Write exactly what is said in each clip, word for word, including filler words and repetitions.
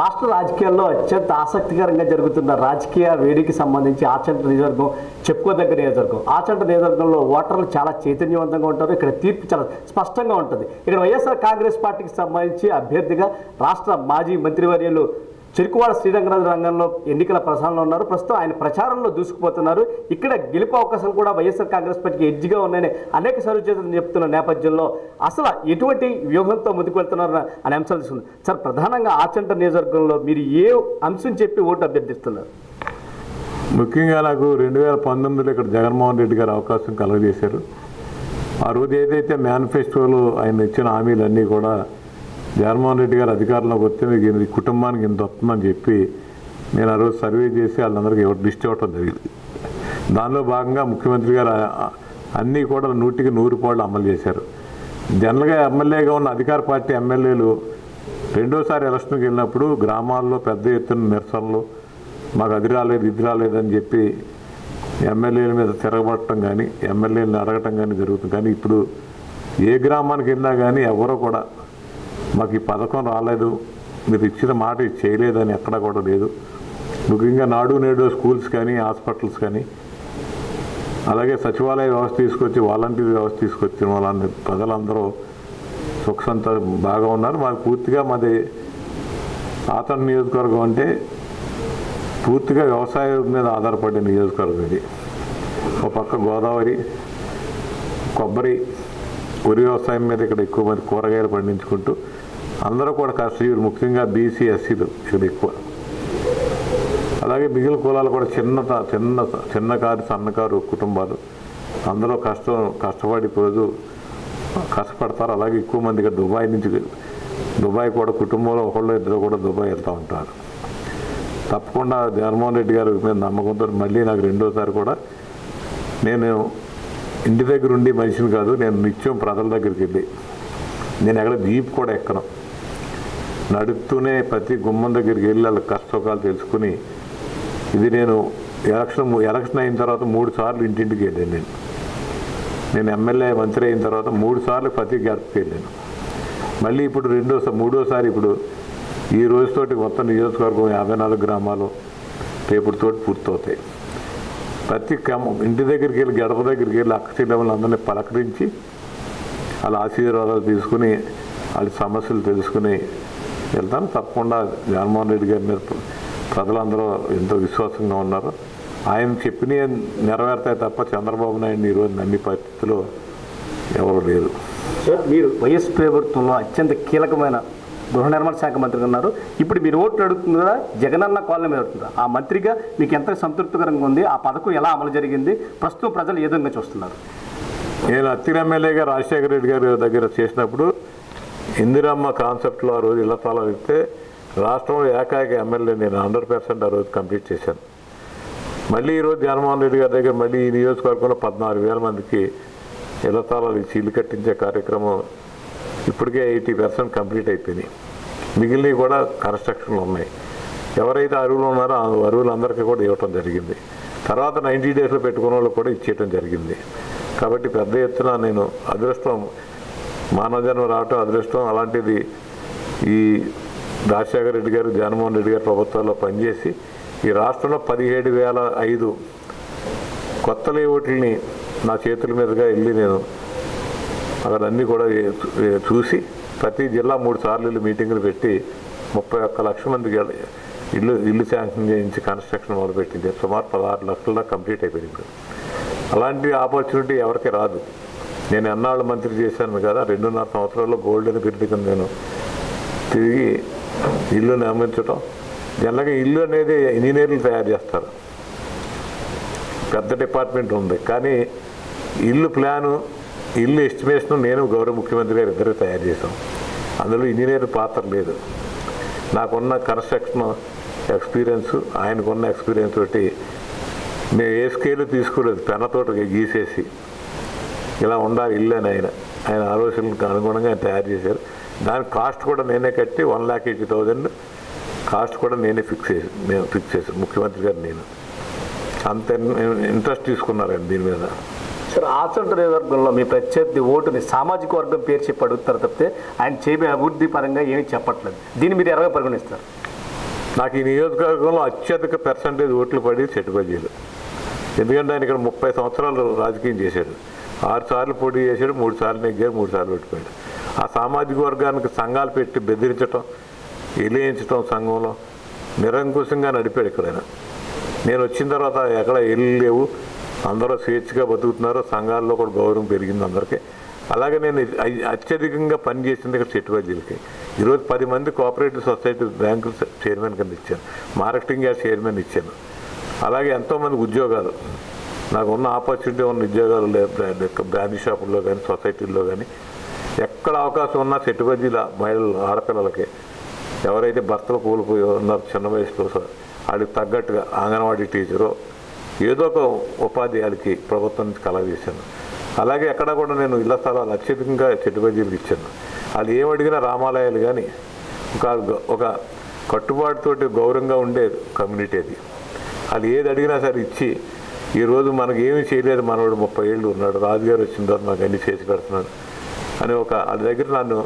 రాష్ట్ర రాజకీయాల్లో అత్యంత ఆసక్తికరంగా జరుగుతున్న రాజకీయ వేడికి సంబంధించి ఆచంట నియోజకవర్గం చెప్పుకోదగ్గ నియోజకవర్గం. ఆచంట నియోజకవర్గంలో ఓటర్లు చాలా చైతన్యవంతంగా ఉంటారు. ఇక్కడ తీర్పు చాలా స్పష్టంగా ఉంటుంది. ఇక్కడ వైఎస్ఆర్ కాంగ్రెస్ పార్టీకి సంబంధించి అభ్యర్థిగా రాష్ట్ర మాజీ మంత్రివర్యులు చెరుకువాడ శ్రీరంగరాజు రంగంలో ఎన్నికల ప్రచారంలో ఉన్నారు. ప్రస్తుతం ఆయన ప్రచారంలో దూసుకుపోతున్నారు. ఇక్కడ గెలుపు అవకాశాలు కూడా వైఎస్ఆర్ కాంగ్రెస్ పార్టీకి ఎడ్జిగా ఉన్నాయని అనేక సర్వచేతలు చెప్తున్న నేపథ్యంలో అసలు ఎటువంటి వ్యూహంతో ముందుకు వెళ్తున్నారు అనే అంశాలు తీసుకుంది. సార్, ప్రధానంగా ఆచంట నియోజకవర్గంలో మీరు ఏ అంశం చెప్పి ఓటు అభ్యర్థిస్తున్నారు? ముఖ్యంగా నాకు రెండు వేల పంతొమ్మిదిలో ఇక్కడ జగన్మోహన్ రెడ్డి గారు అవకాశం కలుగజేశారు. ఆ రోజు ఏదైతే మేనిఫెస్టోలో ఆయన ఇచ్చిన హామీలన్నీ కూడా జగన్మోహన్ రెడ్డి గారు అధికారంలోకి వస్తే మీకు ఈ కుటుంబానికి ఇంత వస్తుందని చెప్పి నేను ఆ రోజు సర్వే చేసి వాళ్ళందరికీ లిస్ట్ ఇవ్వటం జరిగింది. దానిలో భాగంగా ముఖ్యమంత్రి గారు అన్నీ కూడా నూటికి నూరు పాళ్ళు అమలు చేశారు. జనరల్గా ఎమ్మెల్యేగా ఉన్న అధికార పార్టీ ఎమ్మెల్యేలు రెండోసారి ఎలక్షన్కి వెళ్ళినప్పుడు గ్రామాల్లో పెద్ద ఎత్తున నిరసనలు, మాకు అది రాలేదు ఇది రాలేదని చెప్పి ఎమ్మెల్యేల మీద తిరగబడటం కానీ ఎమ్మెల్యేలను అడగటం కానీ జరుగుతుంది. కానీ ఇప్పుడు ఏ గ్రామానికి వెళ్ళినా కానీ ఎవరో కూడా మాకు ఈ పథకం రాలేదు, మీరు ఇచ్చిన మాట ఇది చేయలేదని ఎక్కడా కూడా లేదు. ముఖ్యంగా నాడు నేడు స్కూల్స్ కానీ హాస్పిటల్స్ కానీ అలాగే సచివాలయ వ్యవస్థ తీసుకొచ్చి వాలంటీర్ వ్యవస్థ తీసుకొచ్చిన వాళ్ళని ప్రజలందరూ సుఖసంత బాగా ఉన్నారు. మాకు పూర్తిగా మాది ఆచంట నియోజకవర్గం అంటే పూర్తిగా వ్యవసాయం మీద ఆధారపడే నియోజకవర్గం ఇది. ఒక పక్క గోదావరి, కొబ్బరి, వరి వ్యవసాయం మీద ఇక్కడ ఎక్కువ మంది కూరగాయలు పండించుకుంటూ అందరూ కూడా కష్టజీవులు, ముఖ్యంగా బీసీ ఎస్సీలు ఇక్కడ ఎక్కువ. అలాగే మిగిలిన కులాలు కూడా చిన్న చిన్న చిన్నకారు సన్నకారు కుటుంబాలు అందరూ కష్టం కష్టపడి రోజు కష్టపడతారు. అలాగే ఎక్కువ మంది ఇక్కడ దుబాయ్ నుంచి దుబాయ్ కూడా కుటుంబంలో ఒకళ్ళు ఇద్దరు కూడా దుబాయ్ వెళ్తూ ఉంటారు. తప్పకుండా జగన్మోహన్ రెడ్డి గారి మీద నమ్మకంతో మళ్ళీ నాకు రెండోసారి కూడా నేను ఇంటి దగ్గర ఉండి మనిషిని కాదు, నేను నిత్యం ప్రజల దగ్గరికి వెళ్ళి నేను ఎక్కడ జీప్ కూడా ఎక్కను, నడుపుతూనే ప్రతి గుమ్మం దగ్గరికి వెళ్ళి వాళ్ళ కష్టసుఖాలు తెలుసుకుని ఇది నేను ఎలక్షన్ ఎలక్షన్ అయిన తర్వాత మూడు సార్లు ఇంటింటికి వెళ్ళాను. నేను నేను ఎమ్మెల్యే మంత్రి అయిన తర్వాత మూడు సార్లు ప్రతి గడపకి వెళ్ళాను. మళ్ళీ ఇప్పుడు రెండోసారి మూడోసారి ఇప్పుడు ఈ రోజుతోటి మొత్తం నియోజకవర్గం యాభై నాలుగు గ్రామాలు రేపుతోటి పూర్తవుతాయి. ప్రతి ఇంటి దగ్గరికి వెళ్ళి గడప దగ్గరికి వెళ్ళి అక్క చెల్లెమ్మలు అందరినీ పలకరించి వాళ్ళ ఆశీర్వాదాలు తీసుకుని వాళ్ళ సమస్యలు తెలుసుకుని వెళ్తాను. తప్పకుండా జగన్మోహన్ రెడ్డి గారి మీద ప్రజలందరూ ఎంతో విశ్వాసంగా ఉన్నారు. ఆయన చెప్పిన నెరవేరుతాయి తప్ప చంద్రబాబు నాయుడిని ఈరోజు నమ్మి పరిస్థితిలో ఎవరు లేరు. సార్, మీరు వైఎస్ ప్రభుత్వంలో అత్యంత కీలకమైన గృహ నిర్మాణ శాఖ మంత్రిగా ఉన్నారు. ఇప్పుడు మీరు ఓట్లు అడుగుతున్నారా, జగనన్న కాలనీ మీద అడుగుతున్నారా? ఆ మంత్రిగా మీకు ఎంత సంతృప్తికరంగా ఉంది? ఆ పథకం ఎలా అమలు జరిగింది? ప్రస్తుతం ప్రజలు ఏ విధంగా చూస్తున్నారు? నేను అత్తిరి ఎమ్మెల్యేగా రాజశేఖర రెడ్డి గారి దగ్గర చేసినప్పుడు ఇందిరమ్మ కాన్సెప్ట్లో ఆ రోజు ఇళ్ల తాళాలు ఇస్తే రాష్ట్రంలో ఏకాక ఎమ్మెల్యే నేను హండ్రెడ్ పర్సెంట్ ఆ రోజు కంప్లీట్ చేశాను. మళ్ళీ ఈరోజు జగన్మోహన్ రెడ్డి గారి దగ్గర మళ్ళీ ఈ నియోజకవర్గంలో పద్నాలుగు వేల మందికి ఇళ్ల తాళాలు ఇచ్చి ఇల్లు కట్టించే కార్యక్రమం ఇప్పటికే ఎయిటీ పర్సెంట్ కంప్లీట్ అయిపోయినాయి. మిగిలినవి కూడా కన్స్ట్రక్షన్లు ఉన్నాయి. ఎవరైతే అరువులు ఉన్నారో ఆ అరువులందరికీ కూడా ఇవ్వటం జరిగింది. తర్వాత నైంటీ డేస్లో పెట్టుకున్న వాళ్ళకి కూడా ఇచ్చేయటం జరిగింది. కాబట్టి పెద్ద ఎత్తున నేను అదృష్టం, మానవజన్మ రావటం అదృష్టం. అలాంటిది ఈ రాజశేఖర రెడ్డి గారు జగన్మోహన్ రెడ్డి గారి ప్రభుత్వాల్లో పనిచేసి ఈ రాష్ట్రంలో పదిహేడు వేల ఐదు కొత్త లేఅవుట్లని నా చేతుల మీదుగా వెళ్ళి నేను అక్కడ అన్నీ కూడా చూసి ప్రతి జిల్లా మూడు సార్లు ఇల్లు మీటింగులు పెట్టి ముప్పై ఒక్క లక్షల మందికి ఇల్లు ఇల్లు శాంక్షన్ చేయించి కన్స్ట్రక్షన్ మొదలుపెట్టింది. సుమారు పదహారు లక్షల కంప్లీట్ అయిపోయింది. ఇప్పుడు అలాంటి ఆపర్చునిటీ ఎవరికి రాదు. నేను ఎన్నాళ్ళు మంత్రి చేశాను కదా, రెండున్నర సంవత్సరాల్లో గోల్డెన్ బిర్డికి నేను తిరిగి ఇల్లు నిర్మించడం. జనరల్గా ఇల్లు అనేది ఇంజనీర్లు తయారు చేస్తారు, పెద్ద డిపార్ట్మెంట్ ఉంది. కానీ ఇల్లు ప్లాను, ఇల్లు ఎస్టిమేషన్ నేను గౌరవ ముఖ్యమంత్రి గారు ఇద్దరు తయారు చేసాం. అందులో ఇంజనీర్ పాత్ర లేదు. నాకున్న కన్స్ట్రక్షన్ ఎక్స్పీరియన్స్, ఆయనకున్న ఎక్స్పీరియన్స్ తోటి మేము ఏ స్కేలు తీసుకోలేదు, పెన్నతోట గీసేసి ఇలా ఉండాలి ఇల్లు అని ఆయన ఆయన ఆలోచనలకు అనుగుణంగా ఆయన తయారు చేశారు. దాని కాస్ట్ కూడా నేనే కట్టి one lakh eighty thousand cost కూడా నేనే ఫిక్స్ చేసి నేను ఫిక్స్ చేశాను ముఖ్యమంత్రి గారు. నేను అంత ఇంట్రెస్ట్ తీసుకున్నారండి దీని మీద. సార్, ఆచంట నియోజకవర్గంలో మీ ప్రత్యర్థి ఓటుని సామాజిక వర్గం పేరు చెప్పి అడుగుతారు తప్పితే ఆయన చేయబోయే అభివృద్ధి పరంగా ఏమీ చెప్పట్లేదు. దీన్ని మీరు ఎలాగ పరిగణిస్తారు? నాకు ఈ నియోజకవర్గంలో అత్యధిక పర్సంటేజ్ ఓట్లు పడి చెట్టుబజ్జీలు. ఎందుకంటే ఆయన ఇక్కడ ముప్పై సంవత్సరాలు రాజకీయం చేశాడు. ఆరు సార్లు పోటీ చేశాడు, మూడు సార్లు నెగ్గాడు, మూడు సార్లు ఓడిపోయాడు. ఆ సామాజిక వర్గానికి సంఘాలు పెట్టి బెదిరించడం, ఎలియించడం, సంఘంలో నిరంకుశంగా నడిపాడు ఎక్కడైనా. నేను వచ్చిన తర్వాత ఎక్కడ ఎల్లు లేవు, అందరూ స్వేచ్ఛగా బతుకుతున్నారు, సంఘాల్లో కూడా గౌరవం పెరిగింది అందరికీ. అలాగే నేను అత్యధికంగా పనిచేసింది ఇక్కడ చెట్టుబజ్జీలకి. ఈరోజు పది మంది కోఆపరేటివ్ సొసైటీ బ్యాంకు చైర్మన్ కింద ఇచ్చాను, మార్కెటింగ్ యార్డ్ చైర్మన్ ఇచ్చాను. అలాగే ఎంతోమంది ఉద్యోగాలు, నాకు ఉన్న ఆపర్చునిటీ ఉన్న ఉద్యోగాలు బ్రాండీ షాపుల్లో కానీ సొసైటీల్లో కానీ ఎక్కడ అవకాశం ఉన్నా చెట్టుబజ్జీల మహిళలు ఆడపిల్లలకి ఎవరైతే భర్తలు కోల్పోయి ఉన్నారు చిన్న వయసులో వాళ్ళకి తగ్గట్టుగా అంగన్వాడీ టీచరు ఏదో ఒక ఉపాధ్యాయులకి ప్రభుత్వం నుంచి కలగజేశాను. అలాగే ఎక్కడ కూడా నేను ఇళ్ల స్థలాలు అత్యధికంగా చెట్టుబజ్జీలకు ఇచ్చాను. వాళ్ళు ఏమడిగినా రామాలయాలు కానీ ఒక ఒక కట్టుబాటుతోటి గౌరవంగా ఉండే కమ్యూనిటీ అది. వాళ్ళు ఏది అడిగినా సరే ఇచ్చి ఈరోజు మనకి ఏమీ చేయలేదు, మనవాడు ముప్పై ఏళ్ళు ఉన్నాడు, రాజుగారు వచ్చిన తర్వాత మాకు అన్నీ చేసి పెడుతున్నాడు అని ఒక వాళ్ళ దగ్గర నన్ను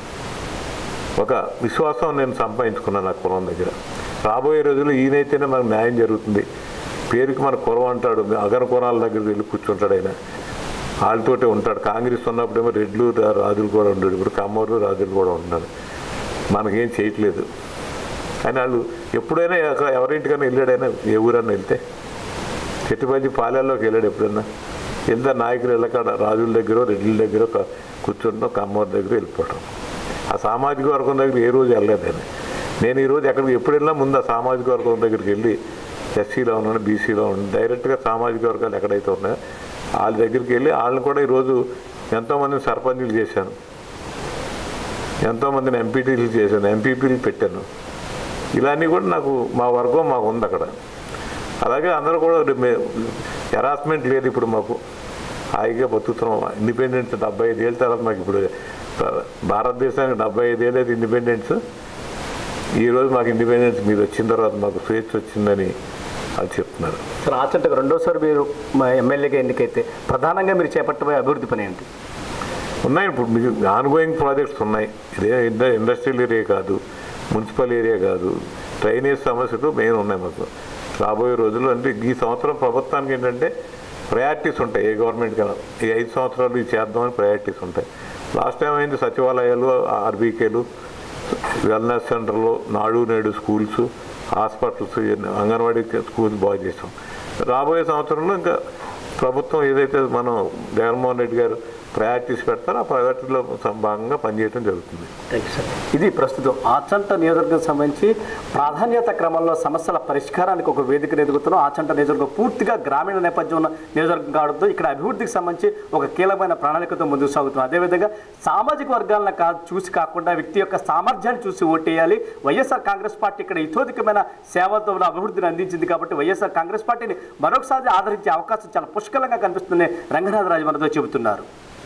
ఒక విశ్వాసం నేను సంపాదించుకున్నాను నా కులం దగ్గర. రాబోయే రోజుల్లో ఈయనైతేనే మనకు న్యాయం జరుగుతుంది. పేరుకి మన కులం అంటాడు, అగర కులాల దగ్గరికి వెళ్ళి కూర్చుంటాడు ఆయన, వాళ్ళతోటే ఉంటాడు. కాంగ్రెస్ ఉన్నప్పుడేమో రెడ్లు రాజులు కూడా ఉండడు, ఇప్పుడు కమ్మరు రాజులు కూడా ఉంటున్నారు. మనకేం చేయట్లేదు అని వాళ్ళు ఎప్పుడైనా ఎవరింటికైనా వెళ్ళాడైనా ఏ ఊరన్నా వెళ్తే చెట్టుబజ్జి పాలెల్లోకి వెళ్ళాడు ఎప్పుడన్నా వెళ్తే నాయకులు వెళ్ళకాడ రాజుల దగ్గర రెడ్ల దగ్గర కూర్చుంటాం, కమ్మవారి దగ్గర వెళ్ళిపోవటం. ఆ సామాజిక వర్గం దగ్గర ఏ రోజు వెళ్ళలేదు ఆయన. నేను ఈరోజు ఎక్కడికి ఎప్పుడు వెళ్ళినా ముందు ఆ సామాజిక వర్గం దగ్గరికి వెళ్ళి ఎస్సీలో ఉన్నాను, బీసీలో ఉన్నాను, డైరెక్ట్గా సామాజిక వర్గాలు ఎక్కడైతే ఉన్నాయో వాళ్ళ దగ్గరికి వెళ్ళి వాళ్ళని కూడా ఈరోజు ఎంతోమందిని సర్పంచులు చేశాను, ఎంతోమందిని ఎంపీటీలు చేశాను, ఎంపీపీలు పెట్టాను. ఇలాన్నీ కూడా నాకు మా వర్గం మాకు ఉంది అక్కడ. అలాగే అందరూ కూడా హెరాస్మెంట్ లేదు ఇప్పుడు మాకు, హాయిగా బతుకుతున్నాం. ఇండిపెండెన్స్ డెబ్బై ఐదు ఏళ్ళ తర్వాత మాకు ఇప్పుడు భారతదేశానికి డెబ్బై ఐదు ఏళ్ళైతే ఇండిపెండెన్స్, ఈరోజు మాకు ఇండిపెండెన్స్ మీరు వచ్చిన తర్వాత మాకు స్వేచ్ఛ వచ్చిందని అది చెప్తున్నారు. సార్ ఆచంటకు రెండోసారి మీరు మా ఎమ్మెల్యేగా ఎన్నికైతే ప్రధానంగా మీరు చేపట్టబోయే అభివృద్ధి పని ఏంటి? ఉన్నాయి ఇప్పుడు మీకు ఆన్గోయింగ్ ప్రాజెక్ట్స్ ఉన్నాయి. ఇదే ఇండస్ట్రియల్ ఏరియా కాదు, మున్సిపల్ ఏరియా కాదు, డ్రైనేజ్ సమస్యలు మెయిన్ ఉన్నాయి మాకు. రాబోయే రోజుల్లో అంటే ఈ సంవత్సరం ప్రభుత్వానికి ఏంటంటే ప్రయారిటీస్ ఉంటాయి. ఏ గవర్నమెంట్ కన్నా ఈ ఐదు సంవత్సరాలు ఇది చేద్దామని ప్రయారిటీస్ ఉంటాయి. లాస్ట్ టైం అయింది సచివాలయాలు, ఆర్బీకేలు, వెల్నెస్ సెంటర్లు, నాడు నేడు స్కూల్స్, హాస్పిటల్స్, అంగన్వాడీ స్కూల్స్ బాగా చేసాం. రాబోయే సంవత్సరంలో ఇంకా ప్రభుత్వం ఏదైతే మనం జగన్మోహన్ రెడ్డి గారు ప్రయారిటీస్ పెడతారో ఆ ప్రయారిటీలో భాగంగా పనిచేయడం జరుగుతుంది. Thank you sir. ఇది ప్రస్తుతం ఆచంట నియోజకవర్గం సంబంధించి ప్రాధాన్యత క్రమంలో సమస్యల పరిష్కారానికి ఒక వేదికను ఎదుగుతున్నాం. ఆచంట నియోజకవర్గం పూర్తిగా గ్రామీణ నేపథ్యం ఉన్న నియోజకవర్గం కావడంతో ఇక్కడ అభివృద్ధికి సంబంధించి ఒక కీలకమైన ప్రణాళికతో ముందుకు సాగుతున్నాం. అదేవిధంగా సామాజిక వర్గాలను కా చూసి కాకుండా వ్యక్తి యొక్క సామర్థ్యాన్ని చూసి ఓటేయాలి. వైఎస్ఆర్ కాంగ్రెస్ పార్టీ ఇక్కడ ఇతోధికమైన సేవలతో అభివృద్ధిని అందించింది కాబట్టి వైఎస్ఆర్ కాంగ్రెస్ పార్టీని మరొకసారి ఆదరించే అవకాశం చాలా పుష్కలంగా కనిపిస్తుందని రంగనాథరాజు మనతో చెబుతున్నారు.